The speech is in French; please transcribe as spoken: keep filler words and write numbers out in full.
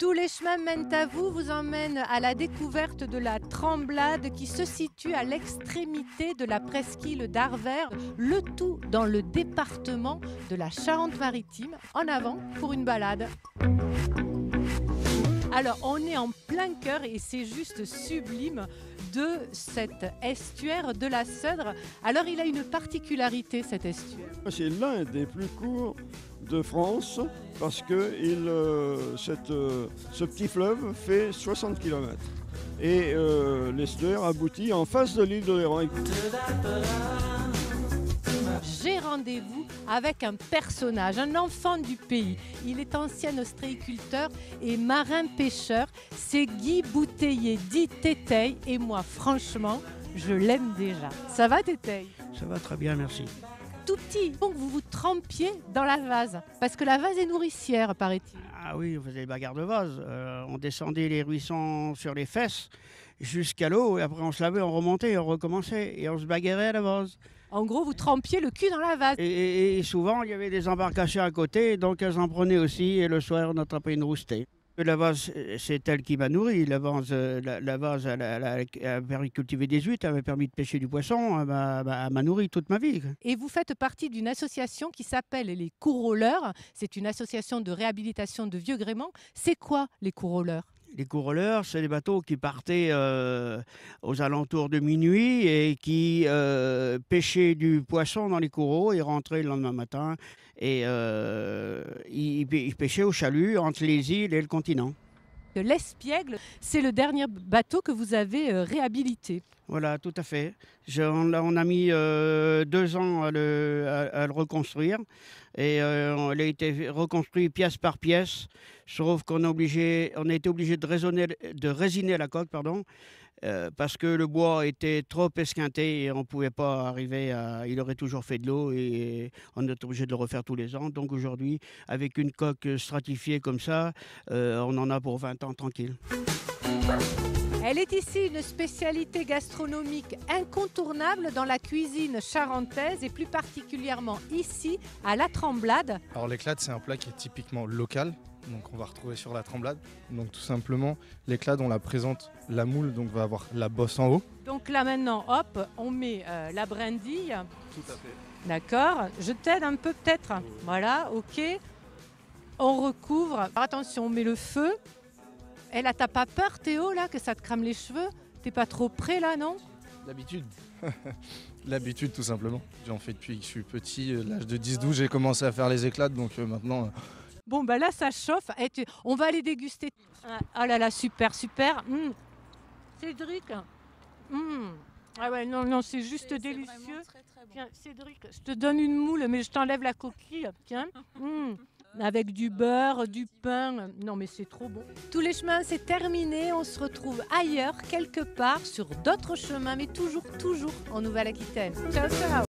Tous les chemins mènent à vous, vous emmènent à la découverte de la Tremblade qui se situe à l'extrémité de la presqu'île d'Arvers, le tout dans le département de la Charente-Maritime. En avant pour une balade. Alors on est en plein cœur et c'est juste sublime de cet estuaire de la Seudre. Alors il a une particularité cet estuaire. C'est l'un des plus courts de France parce que il, euh, cette, euh, ce petit fleuve fait soixante kilomètres. Et euh, l'estuaire aboutit en face de l'île de Léron. J'ai rendez-vous avec un personnage, un enfant du pays. Il est ancien ostréiculteur et marin-pêcheur. C'est Guy Bouteiller, dit Téteille. Et moi, franchement, je l'aime déjà. Ça va, Téteille? Ça va très bien, merci. Tout petit, donc vous vous trempiez dans la vase. Parce que la vase est nourricière, paraît-il. Ah oui, on faisait des bagarres de vase. Euh, on descendait les ruissons sur les fesses jusqu'à l'eau. Et après, on se lavait, on remontait, on recommençait. Et on se bagarrait à la vase. En gros, vous trempiez le cul dans la vase. Et, et, et souvent, il y avait des embarcations à côté. Donc, elles en prenaient aussi. Et le soir, on attrapait une roustée. La vase, c'est elle qui m'a nourri. La vase, la, la vase elle, elle, elle a permis de cultiver des huîtres, elle m'a permis de pêcher du poisson, elle m'a, elle m'a nourri toute ma vie. Et vous faites partie d'une association qui s'appelle les Courrolleurs. C'est une association de réhabilitation de vieux gréements. C'est quoi les Courrolleurs ? Les courrolleurs, c'est des bateaux qui partaient euh, aux alentours de minuit et qui euh, pêchaient du poisson dans les courreaux et rentraient le lendemain matin. Et euh, ils, ils pêchaient au chalut entre les îles et le continent. L'Espiègle, c'est le dernier bateau que vous avez euh, réhabilité. Voilà, tout à fait. Je, on, on a mis euh, deux ans à le, à, à le reconstruire et euh, il a été reconstruit pièce par pièce, sauf qu'on a, obligé, on a été obligé de, raisonner, de résiner la coque pardon, euh, parce que le bois était trop esquinté et on ne pouvait pas arriver à... Il aurait toujours fait de l'eau et on est obligé de le refaire tous les ans. Donc aujourd'hui, avec une coque stratifiée comme ça, euh, on en a pour vingt ans tranquille. Elle est ici une spécialité gastronomique incontournable dans la cuisine charentaise et plus particulièrement ici à la Tremblade. Alors l'éclade, c'est un plat qui est typiquement local, donc on va retrouver sur la Tremblade. Donc tout simplement, l'éclade, on la présente, la moule donc va avoir la bosse en haut. Donc là maintenant, hop, on met euh, la brindille. Tout à fait. D'accord, je t'aide un peu peut-être. Voilà, ok. On recouvre. Alors, attention, on met le feu. Et là, t'as pas peur, Théo, là, que ça te crame les cheveux? T'es pas trop près, là, non? L'habitude. L'habitude, tout simplement. J'en fais depuis que je suis petit. À l'âge de dix douze, j'ai commencé à faire les éclades, donc euh, maintenant... Euh... Bon, bah là, ça chauffe. Et tu... On va les déguster. Ah là là, super, super. Mmh. Cédric. Mmh. Ah ouais, non, non, c'est juste c'est, délicieux. C'est très, très bon. Tiens, Cédric, je te donne une moule, mais je t'enlève la coquille. Tiens. Mmh. Avec du beurre, du pain. Non, mais c'est trop bon. Tous les chemins, c'est terminé. On se retrouve ailleurs, quelque part, sur d'autres chemins, mais toujours, toujours en Nouvelle-Aquitaine. Ciao, ciao.